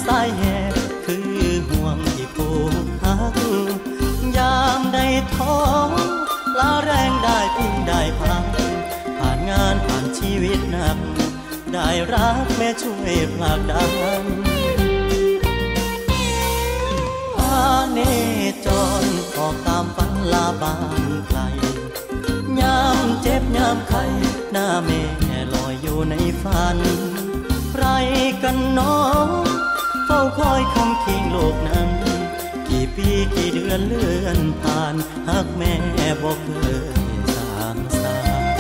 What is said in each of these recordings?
สายแห่คือห่วงที่ผูกพักยามใดท้อลาแรงได้พึ่งได้พักผ่านงานผ่านชีวิตหนักได้รักแม่ช่วยผลักดันพาเนจรออกตามฝันลาบ้านไกลยามเจ็บยามไข้หน้าแม่ลอยอยู่ในฝันใครกันน้องเฝ้าคอยคำเคียงโลกนั้นกี่ปีกี่เดือนเลื่อนผ่านหากแม่บอกเคยสางสา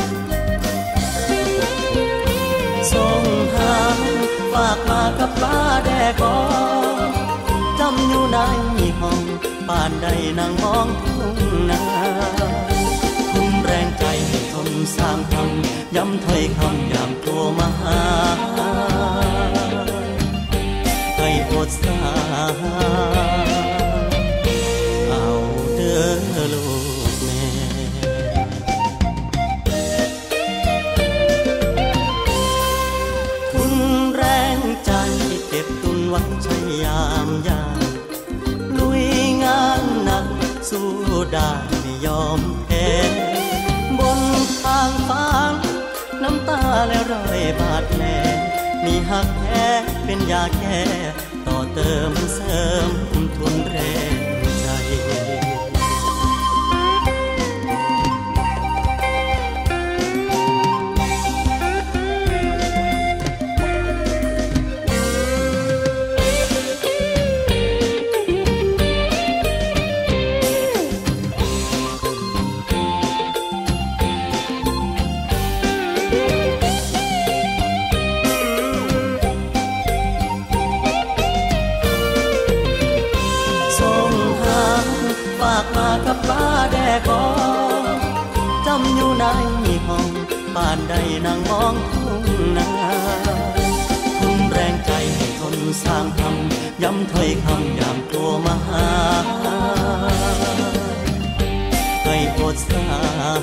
ส่งหาฝากมากับป้าแดกองจำอยู่ในห้องป่านใดนั่งมองทุ่งนาทุ่มแรงใจให้ทนสร้างทำย้ำถ้อยคำยามโทรมาหาให้อดสาเอาเด้อลูกแม่ทุนแรงใจเก็บตุนไว้ใช้ยามยากลุยงานหนักสู้ได้ไม่ยอมแพ้บนทางฟ้าน้ำตาและรอยบาดแผลมีหักแท้เป็นยาแก้ต่อเติมเสริมทุนแรงใจกับป้าแดกองจำอยู่ในห้องป่านใดนั่งมองทุ่งนาทุ่มแรงใจให้ทนสร้างทำย้ำถ้อยคำยามโทรมาหาให้อดสา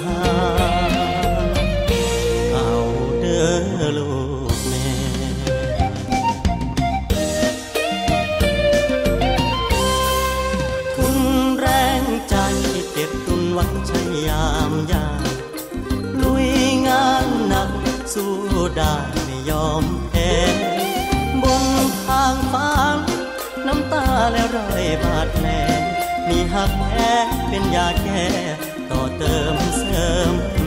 เอาเด้อลูกแม่ทุนแรงใจเก็บตุนไว้ใช้ยามยากลุยงานหนักสู้ได้ไม่ยอมแพ้บนทางฟ้าน้ำตาและรอยบาดแผลมีหักแท้เป็นยาแก้ต่อเติมเสริม